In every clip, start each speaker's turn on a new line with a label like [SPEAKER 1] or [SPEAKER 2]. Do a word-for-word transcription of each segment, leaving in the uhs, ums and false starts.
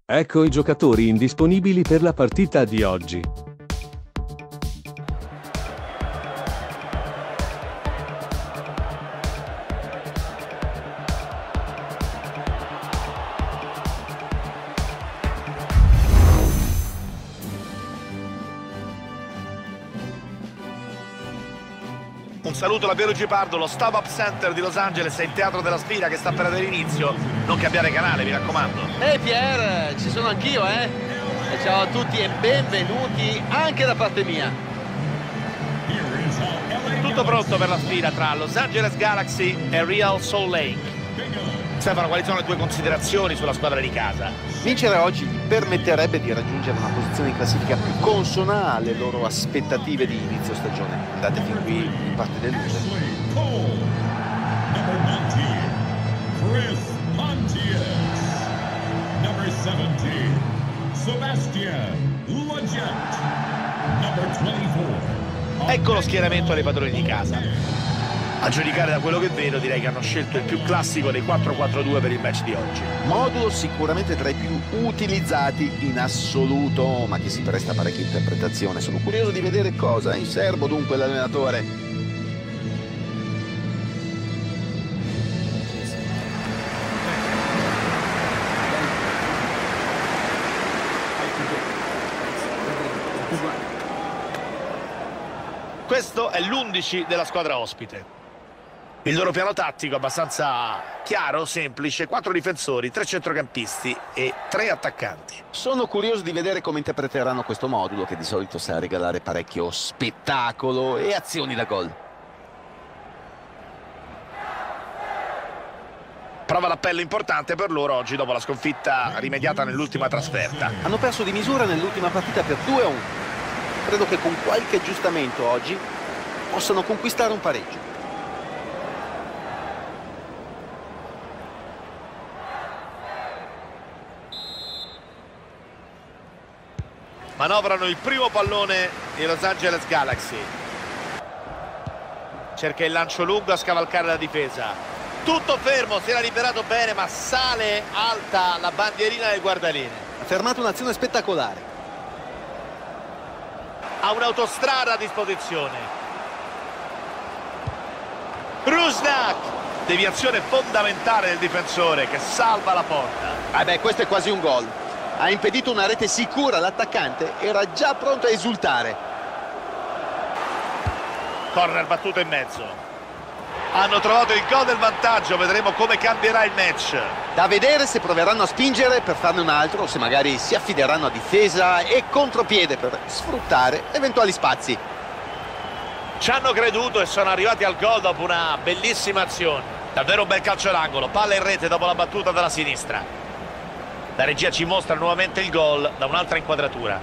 [SPEAKER 1] Ecco i giocatori indisponibili per la partita di oggi.
[SPEAKER 2] Un saluto da Pierluigi Pardo, lo Stav Up Center di Los Angeles è il teatro della sfida che sta per avere inizio. Non cambiare canale, mi raccomando.
[SPEAKER 3] Ehi Pier, ci sono anch'io, eh? E ciao a tutti e benvenuti anche da parte mia.
[SPEAKER 2] Tutto pronto per la sfida tra Los Angeles Galaxy e Real Salt Lake. Stefano, quali sono le tue considerazioni sulla squadra di casa?
[SPEAKER 4] Vincere oggi gli permetterebbe di raggiungere una posizione in classifica più consona alle loro aspettative di inizio stagione. Andate fin qui in parte deluse.
[SPEAKER 5] Number nineteen, Chris Pontius. Number seventeen, Sebastian Lletget. Number twenty-four.
[SPEAKER 2] Ecco lo schieramento dei padroni di casa. A giudicare da quello che vedo, direi che hanno scelto il più classico dei quattro quattro due per il match di oggi.
[SPEAKER 4] Modulo sicuramente tra i più utilizzati in assoluto, ma che si presta a parecchia interpretazione. Sono curioso di vedere cosa ha in serbo dunque l'allenatore.
[SPEAKER 2] Questo è l'undici della squadra ospite. Il loro piano tattico è abbastanza chiaro, semplice: quattro difensori, tre centrocampisti e tre attaccanti.
[SPEAKER 4] Sono curioso di vedere come interpreteranno questo modulo, che di solito sa regalare parecchio spettacolo e azioni da gol.
[SPEAKER 2] Prova l'appello importante per loro oggi dopo la sconfitta rimediata nell'ultima trasferta.
[SPEAKER 4] Hanno perso di misura nell'ultima partita per due a uno. Credo che con qualche aggiustamento oggi possano conquistare un pareggio.
[SPEAKER 2] Manovrano il primo pallone di Los Angeles Galaxy. Cerca il lancio lungo a scavalcare la difesa. Tutto fermo, si era liberato bene, ma sale alta la bandierina del guardaline.
[SPEAKER 4] Ha fermato un'azione spettacolare.
[SPEAKER 2] Ha un'autostrada a disposizione. Rusnak, deviazione fondamentale del difensore che salva la porta.
[SPEAKER 4] Eh beh, questo è quasi un gol. Ha impedito una rete sicura, l'attaccante era già pronto a esultare.
[SPEAKER 2] Corner battuto in mezzo. Hanno trovato il gol del vantaggio, vedremo come cambierà il match.
[SPEAKER 4] Da vedere se proveranno a spingere per farne un altro o se magari si affideranno a difesa e contropiede per sfruttare eventuali spazi.
[SPEAKER 2] Ci hanno creduto e sono arrivati al gol dopo una bellissima azione. Davvero un bel calcio d'angolo, palla in rete dopo la battuta dalla sinistra. La regia ci mostra nuovamente il gol da un'altra inquadratura.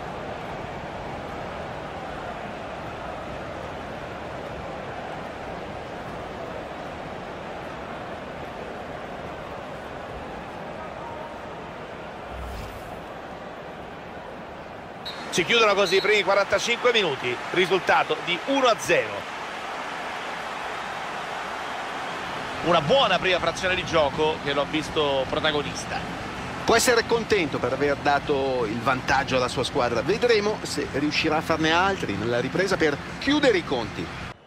[SPEAKER 2] Si chiudono così i primi quarantacinque minuti, risultato di uno a zero. Una buona prima frazione di gioco che lo ha visto protagonista.
[SPEAKER 4] Può essere contento per aver dato il vantaggio alla sua squadra. Vedremo se riuscirà a farne altri nella ripresa per chiudere i conti.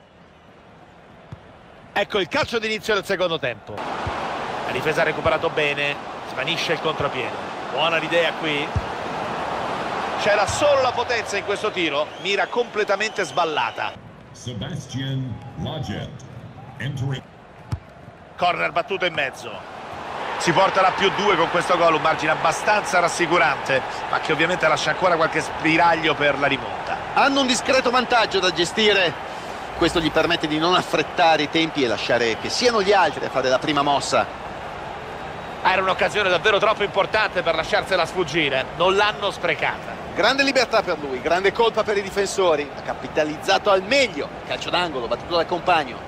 [SPEAKER 2] Ecco il calcio d'inizio del secondo tempo. La difesa ha recuperato bene, svanisce il contropiede. Buona l'idea qui. C'era solo la potenza in questo tiro, mira completamente sballata.
[SPEAKER 5] Sebastian Lletget. Entering.
[SPEAKER 2] Corner battuto in mezzo. Si porterà a più due con questo gol, un margine abbastanza rassicurante, ma che ovviamente lascia ancora qualche spiraglio per la rimonta.
[SPEAKER 4] Hanno un discreto vantaggio da gestire. Questo gli permette di non affrettare i tempi e lasciare che siano gli altri a fare la prima mossa.
[SPEAKER 2] Era un'occasione davvero troppo importante per lasciarsela sfuggire, non l'hanno sprecata.
[SPEAKER 4] Grande libertà per lui, grande colpa per i difensori. Ha capitalizzato al meglio. Calcio d'angolo, battuto dal compagno.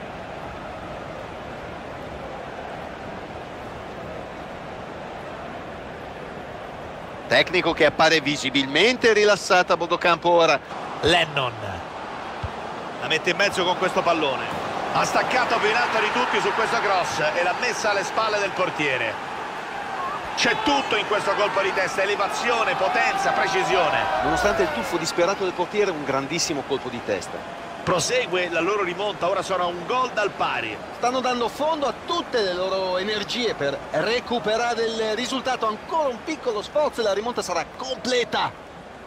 [SPEAKER 4] Tecnico che appare visibilmente rilassato a bordo campo ora.
[SPEAKER 2] Lennon la mette in mezzo con questo pallone. Ha staccato più in alto di tutti su questo cross e l'ha messa alle spalle del portiere. C'è tutto in questo colpo di testa, elevazione, potenza, precisione.
[SPEAKER 3] Nonostante il tuffo disperato del portiere, un grandissimo colpo di testa.
[SPEAKER 2] Prosegue la loro rimonta, ora sono a un gol dal pari.
[SPEAKER 3] Stanno dando fondo a tutte le loro energie per recuperare il risultato. Ancora un piccolo sforzo e la rimonta sarà completa.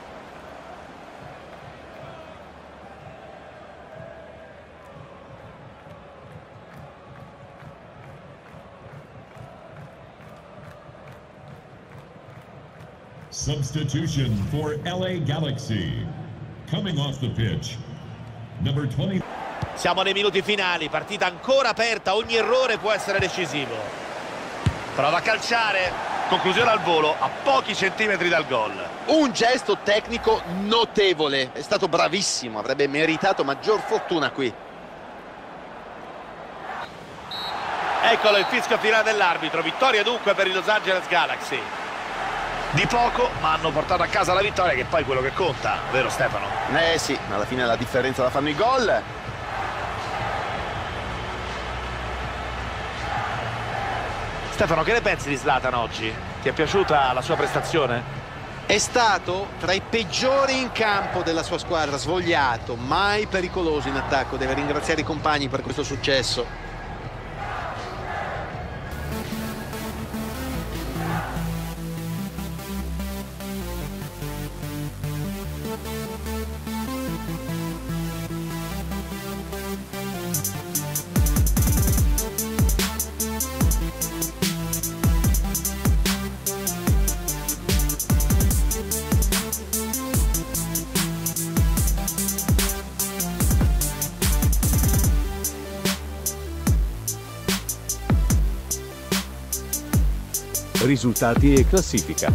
[SPEAKER 5] Substitution for L A Galaxy. Coming off the pitch, number twenty.
[SPEAKER 2] Siamo nei minuti finali, partita ancora aperta, ogni errore può essere decisivo. Prova a calciare, conclusione al volo, a pochi centimetri dal gol.
[SPEAKER 3] Un gesto tecnico notevole, è stato bravissimo, avrebbe meritato maggior fortuna qui.
[SPEAKER 2] Eccolo il fischio finale dell'arbitro, vittoria dunque per i Los Angeles Galaxy. Di poco, ma hanno portato a casa la vittoria, che poi è quello che conta, vero Stefano?
[SPEAKER 4] Eh sì, alla fine la differenza la fanno i gol.
[SPEAKER 2] Stefano, che ne pensi di Zlatan oggi? Ti è piaciuta la sua prestazione?
[SPEAKER 3] È stato tra i peggiori in campo della sua squadra, svogliato, mai pericoloso in attacco, deve ringraziare i compagni per questo successo.
[SPEAKER 1] Risultati e classifica.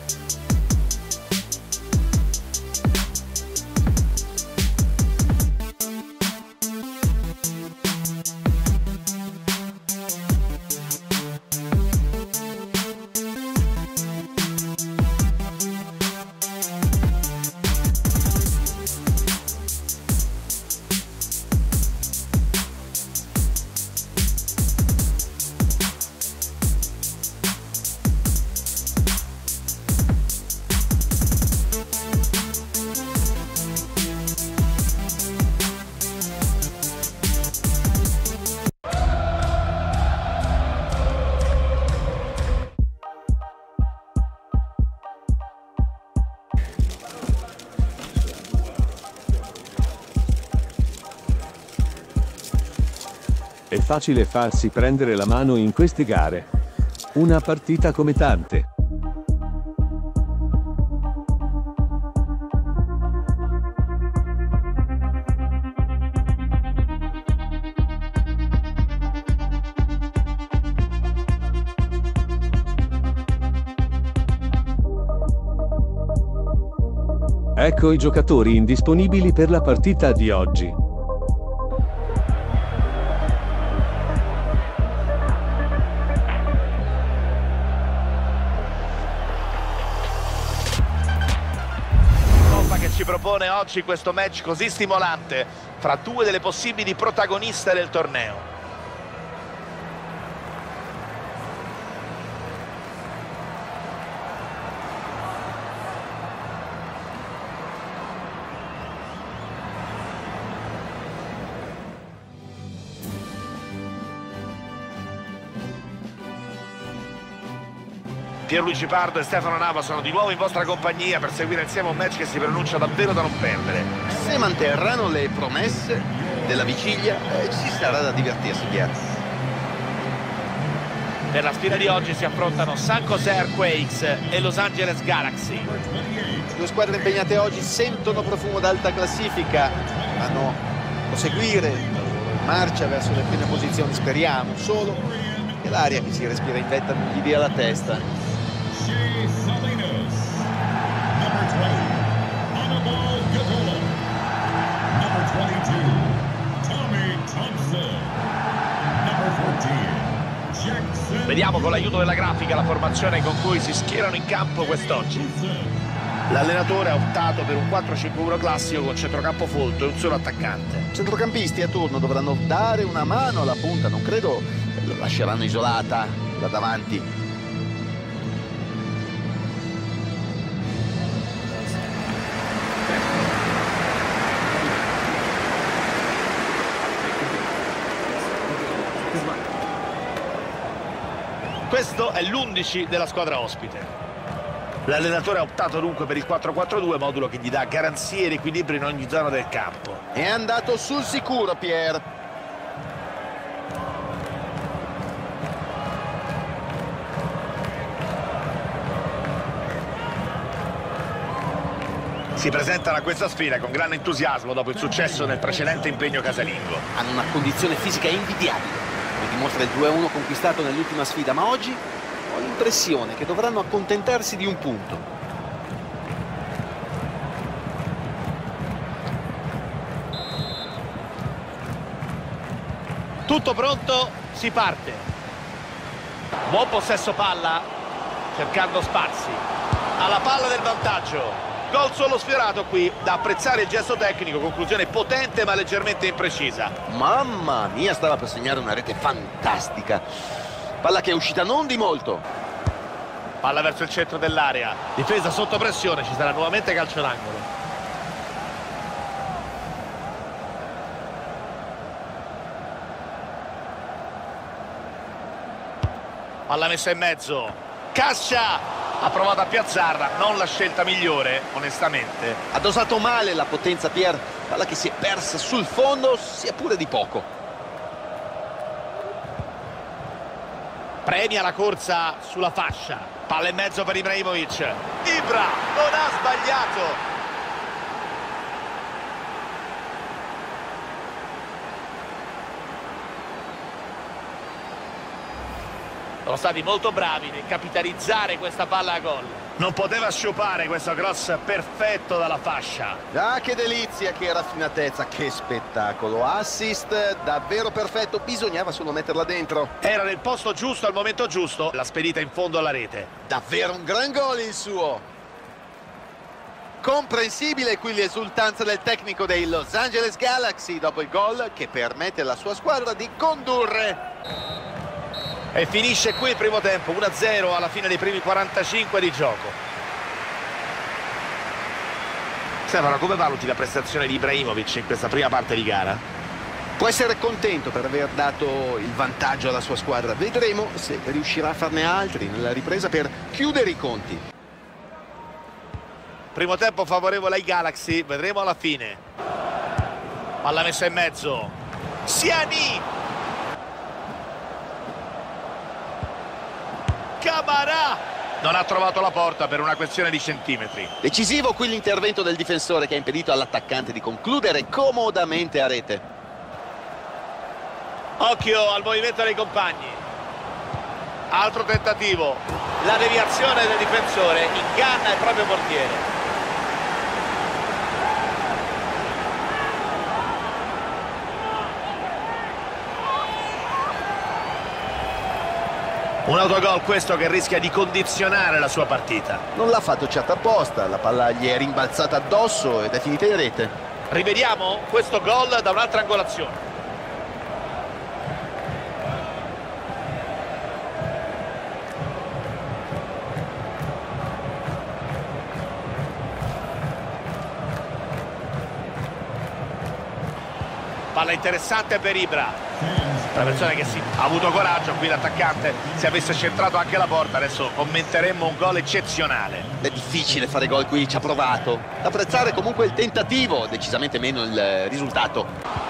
[SPEAKER 1] È facile farsi prendere la mano in queste gare. Una partita come tante. Ecco i giocatori indisponibili per la partita di oggi.
[SPEAKER 2] Ci propone oggi questo match così stimolante fra due delle possibili protagoniste del torneo. Pierluigi Pardo e Stefano Nava sono di nuovo in vostra compagnia per seguire insieme un match che si pronuncia davvero da non perdere.
[SPEAKER 3] Se manterranno le promesse della vigilia, eh, ci sarà da divertirsi, Pier.
[SPEAKER 2] Per la sfida di oggi si affrontano San Jose Earthquakes e Los Angeles Galaxy.
[SPEAKER 3] Due squadre impegnate oggi sentono profumo d'alta classifica, vanno a proseguire in marcia verso le prime posizioni, speriamo solo che l'aria che si respira in vetta non gli dia la testa.
[SPEAKER 5] Shea Salinas, number twenty, Anibal Gagola, number twenty-two, Tommy Thompson, number fourteen, Jackson.
[SPEAKER 2] Vediamo con l'aiuto della grafica la formazione con cui si schierano in campo quest'oggi. L'allenatore ha optato per un quattro cinque uno classico con centrocampo folto e un solo attaccante.
[SPEAKER 4] Centrocampisti a turno dovranno dare una mano alla punta, non credo la lasceranno isolata da davanti.
[SPEAKER 2] Questo è l'undici della squadra ospite. L'allenatore ha optato dunque per il quattro quattro due, modulo che gli dà garanzie ed equilibrio in ogni zona del campo.
[SPEAKER 4] È andato sul sicuro Pier.
[SPEAKER 2] Si presentano a questa sfida con grande entusiasmo dopo il successo nel precedente impegno casalingo.
[SPEAKER 3] Hanno una condizione fisica invidiabile, lo dimostra il due a uno conquistato nell'ultima sfida, ma oggi ho l'impressione che dovranno accontentarsi di un punto.
[SPEAKER 2] Tutto pronto, si parte. Buon possesso palla, cercando spazi. Alla palla del vantaggio. Gol solo sfiorato qui, da apprezzare il gesto tecnico, conclusione potente ma leggermente imprecisa.
[SPEAKER 3] Mamma mia, stava per segnare una rete fantastica. Palla che è uscita non di molto.
[SPEAKER 2] Palla verso il centro dell'area, difesa sotto pressione, ci sarà nuovamente calcio d'angolo. Palla messa in mezzo, Cascia! Ha provato a piazzarla, non la scelta migliore, onestamente.
[SPEAKER 3] Ha dosato male la potenza Pier, palla che si è persa sul fondo, sia pure di poco.
[SPEAKER 2] Premia la corsa sulla fascia, palla in mezzo per Ibrahimovic. Ibra non ha sbagliato. Sono stati molto bravi nel capitalizzare questa palla a gol. Non poteva sciupare questo cross perfetto dalla fascia.
[SPEAKER 4] Ah, che delizia, che raffinatezza, che spettacolo. Assist davvero perfetto, bisognava solo metterla dentro.
[SPEAKER 2] Era nel posto giusto al momento giusto, la spedita in fondo alla rete.
[SPEAKER 4] Davvero un gran gol il suo. Comprensibile qui l'esultanza del tecnico dei Los Angeles Galaxy dopo il gol che permette alla sua squadra di condurre.
[SPEAKER 2] E finisce qui il primo tempo, uno a zero alla fine dei primi quarantacinque di gioco. Stefano, come valuti la prestazione di Ibrahimovic in questa prima parte di gara?
[SPEAKER 4] Può essere contento per aver dato il vantaggio alla sua squadra. Vedremo se riuscirà a farne altri nella ripresa per chiudere i conti.
[SPEAKER 2] Primo tempo favorevole ai Galaxy, vedremo alla fine. Palla messa in mezzo. Siani! Camarà non ha trovato la porta per una questione di centimetri.
[SPEAKER 3] Decisivo qui l'intervento del difensore che ha impedito all'attaccante di concludere comodamente a rete.
[SPEAKER 2] Occhio al movimento dei compagni. Altro tentativo. La deviazione del difensore inganna il proprio portiere. Un autogol questo che rischia di condizionare la sua partita.
[SPEAKER 4] Non l'ha fatto certo apposta, la palla gli è rimbalzata addosso ed è finita in rete.
[SPEAKER 2] Rivediamo questo gol da un'altra angolazione. Palla interessante per Ibra. Una persona che sì, ha avuto coraggio qui l'attaccante, se avesse centrato anche la porta adesso commenteremmo un gol eccezionale.
[SPEAKER 3] È difficile fare gol qui, ci ha provato. Da apprezzare comunque il tentativo, decisamente meno il risultato.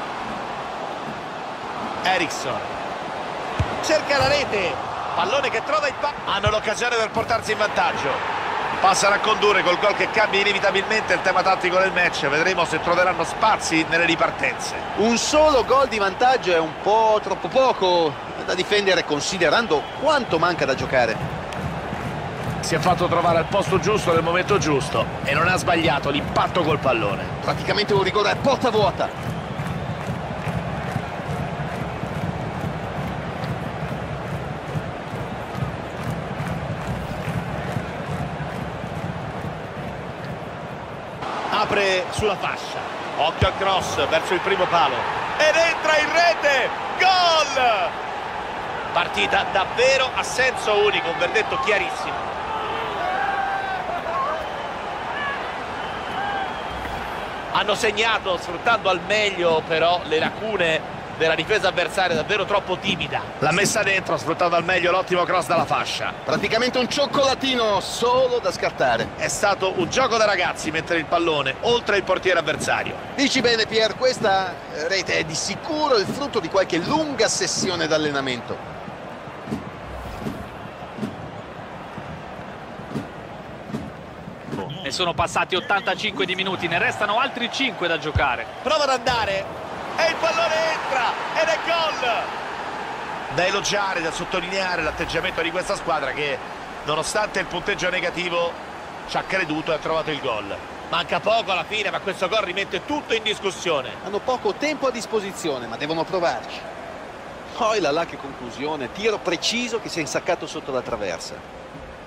[SPEAKER 2] Eriksson cerca la rete, pallone che trova il pa... hanno l'occasione per portarsi in vantaggio. Passano a condurre col gol che cambia inevitabilmente il tema tattico del match. Vedremo se troveranno spazi nelle ripartenze.
[SPEAKER 3] Un solo gol di vantaggio è un po' troppo poco da difendere considerando quanto manca da giocare.
[SPEAKER 2] Si è fatto trovare al posto giusto nel momento giusto e non ha sbagliato l'impatto col pallone.
[SPEAKER 3] Praticamente un rigore a porta vuota.
[SPEAKER 2] Apre sulla fascia, occhio al cross verso il primo palo ed entra in rete, gol! Partita davvero a senso unico, un verdetto chiarissimo. Hanno segnato sfruttando al meglio però le lacune della difesa avversaria, davvero troppo timida. L'ha messa dentro, sfruttando al meglio l'ottimo cross dalla fascia.
[SPEAKER 4] Praticamente un cioccolatino solo da scartare.
[SPEAKER 2] È stato un gioco da ragazzi mettere il pallone oltre il portiere avversario.
[SPEAKER 3] Dici bene Pier, questa rete è di sicuro il frutto di qualche lunga sessione d'allenamento.
[SPEAKER 6] Ne sono passati ottantacinque di minuti, ne restano altri cinque da giocare.
[SPEAKER 2] Prova ad andare e il pallone entra ed è gol. Da elogiare, da sottolineare l'atteggiamento di questa squadra che, nonostante il punteggio negativo, ci ha creduto e ha trovato il gol. Manca poco alla fine, ma questo gol rimette tutto in discussione.
[SPEAKER 3] Hanno poco tempo a disposizione, ma devono provarci. Poi là là che conclusione, tiro preciso che si è insaccato sotto la traversa.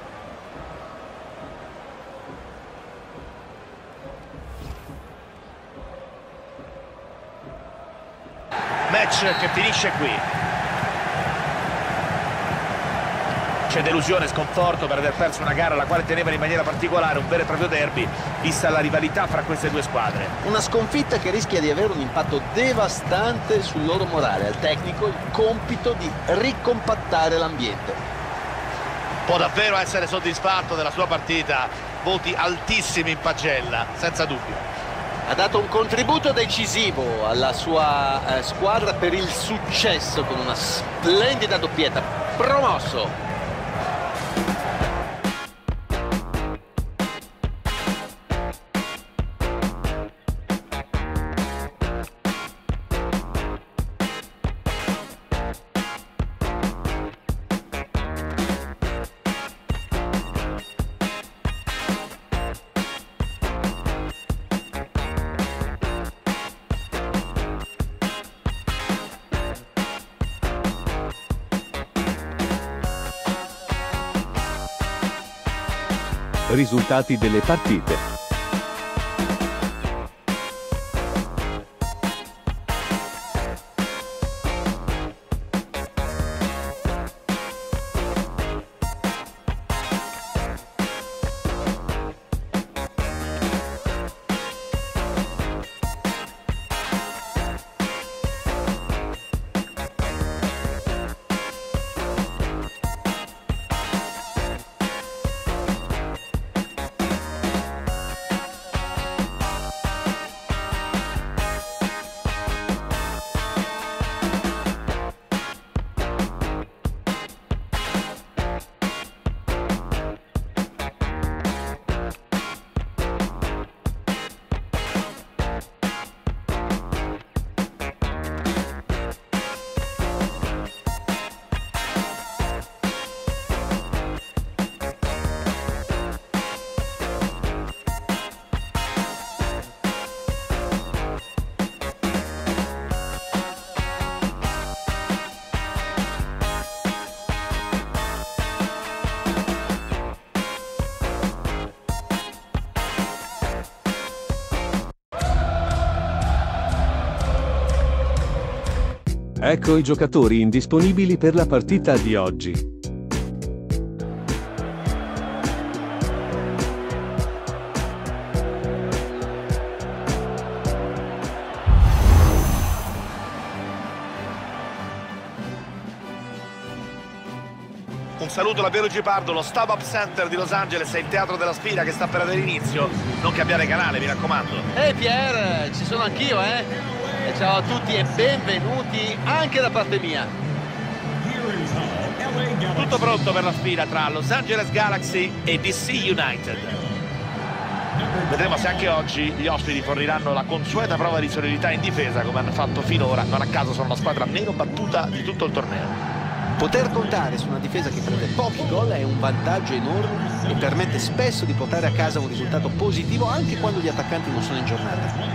[SPEAKER 2] Match che finisce qui. C'è delusione e sconforto per aver perso una gara alla quale tenevano in maniera particolare, un vero e proprio derby, vista la rivalità fra queste due squadre.
[SPEAKER 3] Una sconfitta che rischia di avere un impatto devastante sul loro morale. Al tecnico il compito di ricompattare l'ambiente.
[SPEAKER 2] Può davvero essere soddisfatto della sua partita, voti altissimi in pagella, senza dubbio.
[SPEAKER 3] Ha dato un contributo decisivo alla sua eh, squadra per il successo con una splendida doppietta. Promosso!
[SPEAKER 1] Risultati delle partite. Ecco i giocatori indisponibili per la partita di oggi.
[SPEAKER 2] Un saluto da Piero Gipardo, lo StubHub Center di Los Angeles è il teatro della sfida che sta per avere inizio. Non cambiare canale, mi raccomando.
[SPEAKER 3] Ehi Pier, ci sono anch'io, eh? E ciao a tutti e benvenuti anche da parte mia.
[SPEAKER 2] Tutto pronto per la sfida tra Los Angeles Galaxy e D C United. Vedremo se anche oggi gli ospiti forniranno la consueta prova di solidità in difesa come hanno fatto finora. Non a caso sono la squadra meno battuta di tutto il torneo.
[SPEAKER 3] Poter contare su una difesa che prende pochi gol è un vantaggio enorme e permette spesso di portare a casa un risultato positivo anche quando gli attaccanti non sono in giornata.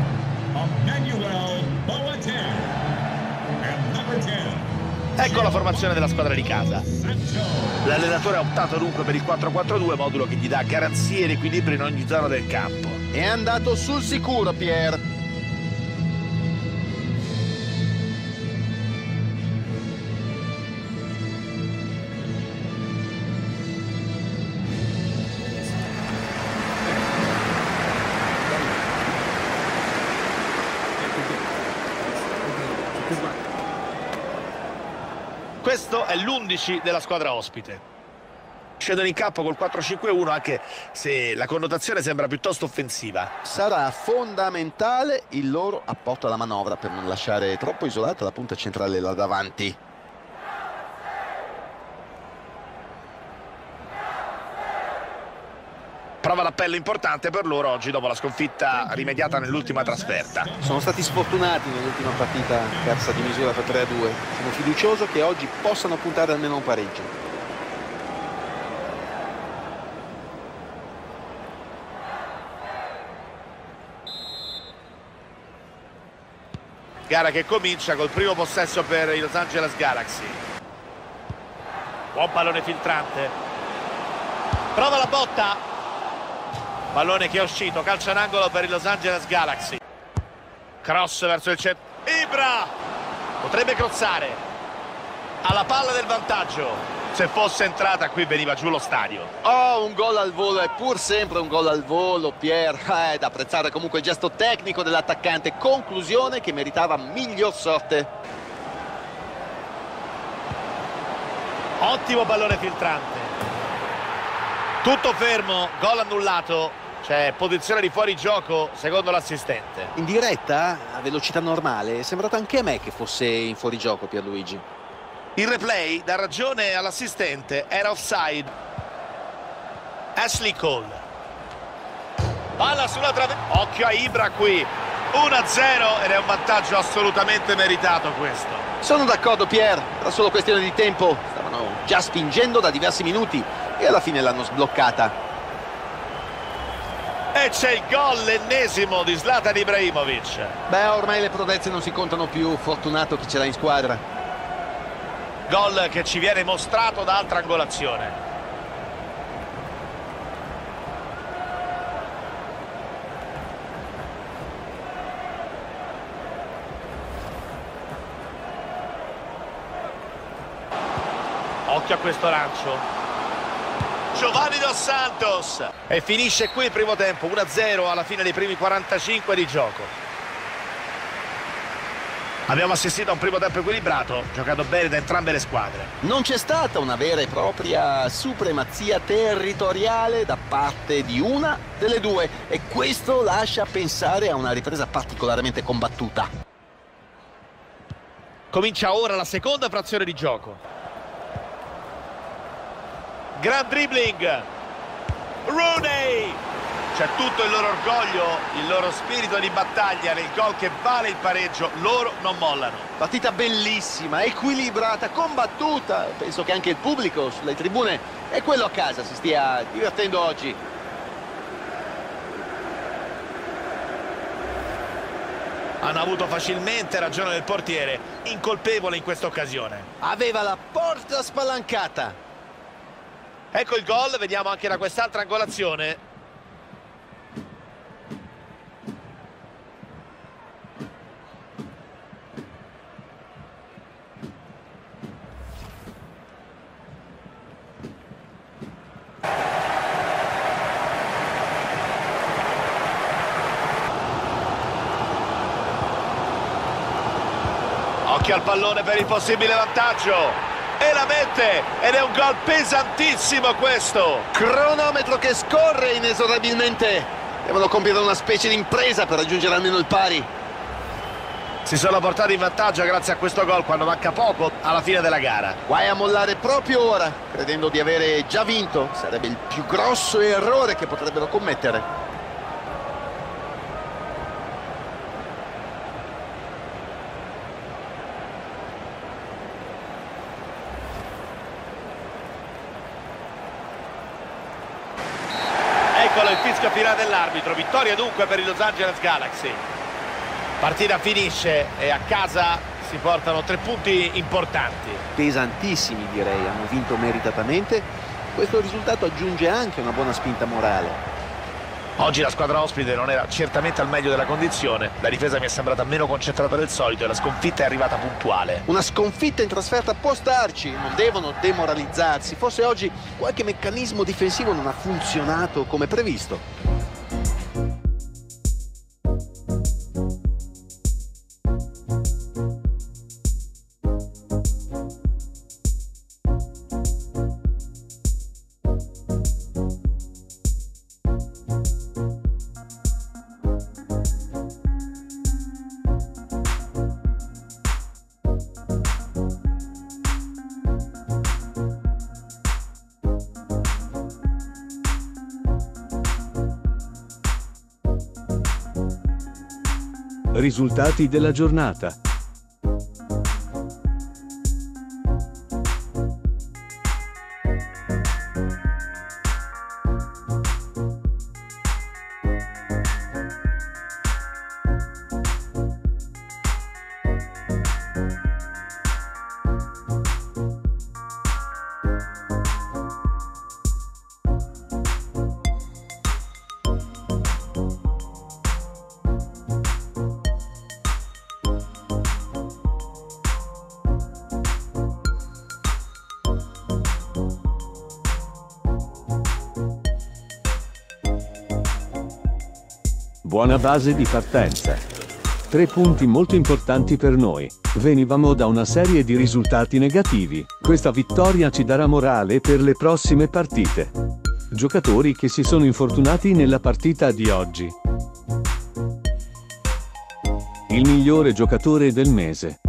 [SPEAKER 2] Ecco la formazione della squadra di casa. L'allenatore ha optato dunque per il quattro quattro due, modulo che gli dà garanzie di equilibrio in ogni zona del campo.
[SPEAKER 3] È andato sul sicuro, Pier.
[SPEAKER 2] Questo è l'undici della squadra ospite. Scendono in campo col quattro cinque uno, anche se la connotazione sembra piuttosto offensiva.
[SPEAKER 4] Sarà fondamentale il loro apporto alla manovra per non lasciare troppo isolata la punta centrale là davanti.
[SPEAKER 2] Prova l'appello importante per loro oggi dopo la sconfitta rimediata nell'ultima trasferta.
[SPEAKER 3] Sono stati sfortunati nell'ultima partita persa di misura per tre a due. Sono fiducioso che oggi possano puntare almeno un pareggio.
[SPEAKER 2] Gara che comincia col primo possesso per i Los Angeles Galaxy. Buon pallone filtrante. Prova la botta. Pallone che è uscito, calcio in angolo per i Los Angeles Galaxy. Cross verso il centro. Ibra potrebbe crossare. Alla palla del vantaggio. Se fosse entrata qui veniva giù lo stadio.
[SPEAKER 4] Oh, un gol al volo, è pur sempre un gol al volo, Pier. Eh, è da apprezzare comunque il gesto tecnico dell'attaccante. Conclusione che meritava miglior sorte.
[SPEAKER 2] Ottimo pallone filtrante. Tutto fermo, gol annullato. C'è posizione di fuorigioco secondo l'assistente.
[SPEAKER 3] In diretta, a velocità normale, è sembrato anche a me che fosse in fuorigioco Pierluigi.
[SPEAKER 2] Il replay dà ragione all'assistente, era offside. Ashley Cole. Palla sulla trave. Occhio a Ibra qui. uno a zero ed è un vantaggio assolutamente meritato questo.
[SPEAKER 4] Sono d'accordo, Pier, era solo questione di tempo. Stavano già spingendo da diversi minuti e alla fine l'hanno sbloccata.
[SPEAKER 2] E c'è il gol, l'ennesimo di Zlatan Ibrahimovic.
[SPEAKER 4] Beh, ormai le prodezze non si contano più, fortunato chi ce l'ha in squadra.
[SPEAKER 2] Gol che ci viene mostrato da altra angolazione. Occhio a questo lancio. Giovanni Dos Santos. E finisce qui il primo tempo, uno a zero alla fine dei primi quarantacinque di gioco. Abbiamo assistito a un primo tempo equilibrato, giocato bene da entrambe le squadre.
[SPEAKER 4] Non c'è stata una vera e propria supremazia territoriale da parte di una delle due e questo lascia pensare a una ripresa particolarmente combattuta.
[SPEAKER 2] Comincia ora la seconda frazione di gioco. Gran dribbling. Rooney. C'è tutto il loro orgoglio, il loro spirito di battaglia nel gol che vale il pareggio, loro non mollano.
[SPEAKER 4] Partita bellissima, equilibrata, combattuta. Penso che anche il pubblico sulle tribune e quello a casa si stia divertendo oggi.
[SPEAKER 2] Hanno avuto facilmente ragione del portiere, incolpevole in questa occasione.
[SPEAKER 4] Aveva la porta spalancata.
[SPEAKER 2] Ecco il gol, vediamo anche da quest'altra angolazione. Occhio al pallone per il possibile vantaggio e la mette ed è un gol pesantissimo questo.
[SPEAKER 4] Cronometro che scorre inesorabilmente. Devono compiere una specie di impresa per raggiungere almeno il pari.
[SPEAKER 2] Si sono portati in vantaggio grazie a questo gol quando manca poco alla fine della gara.
[SPEAKER 4] Guai a mollare proprio ora, credendo di avere già vinto. Sarebbe il più grosso errore che potrebbero commettere.
[SPEAKER 2] Eccolo il fischio finale dell'arbitro, vittoria dunque per i Los Angeles Galaxy. Partita finisce e a casa si portano tre punti importanti.
[SPEAKER 3] Pesantissimi direi, hanno vinto meritatamente. Questo risultato aggiunge anche una buona spinta morale.
[SPEAKER 2] Oggi la squadra ospite non era certamente al meglio della condizione, la difesa mi è sembrata meno concentrata del solito e la sconfitta è arrivata puntuale.
[SPEAKER 3] Una sconfitta in trasferta può starci, non devono demoralizzarsi. Forse oggi qualche meccanismo difensivo non ha funzionato come previsto.
[SPEAKER 1] Risultati della giornata. Buona base di partenza. Tre punti molto importanti per noi. Venivamo da una serie di risultati negativi. Questa vittoria ci darà morale per le prossime partite. Giocatori che si sono infortunati nella partita di oggi. Il migliore giocatore del mese.